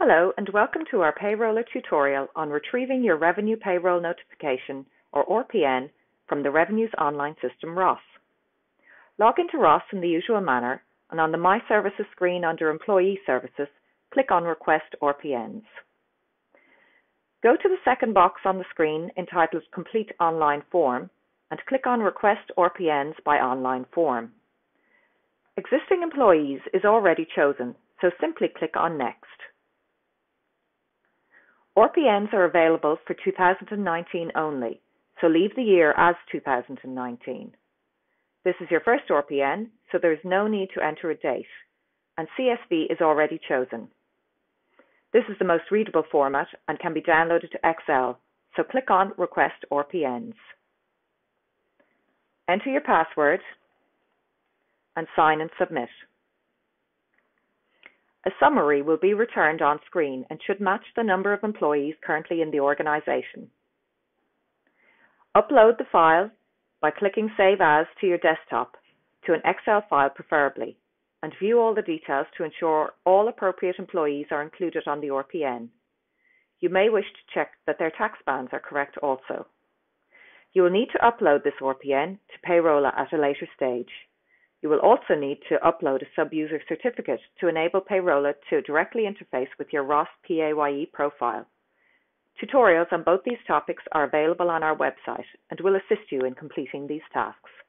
Hello and welcome to our Parolla tutorial on retrieving your Revenue Payroll Notification, or RPN, from the Revenue's online system ROS. Log into ROS in the usual manner, and on the My Services screen under Employee Services, click on Request RPNs. Go to the second box on the screen entitled Complete Online Form and click on Request RPNs by Online Form. Existing employees is already chosen, so simply click on Next. RPNs are available for 2019 only, so leave the year as 2019. This is your first RPN, so there is no need to enter a date, and CSV is already chosen. This is the most readable format and can be downloaded to Excel, so click on Request RPNs. Enter your password and sign and submit. A summary will be returned on screen and should match the number of employees currently in the organization. Upload the file by clicking Save As to your desktop, to an Excel file preferably, and view all the details to ensure all appropriate employees are included on the RPN. You may wish to check that their tax bands are correct also. You will need to upload this RPN to Parolla at a later stage. You will also need to upload a sub-user certificate to enable Parolla to directly interface with your ROS PAYE profile. Tutorials on both these topics are available on our website and will assist you in completing these tasks.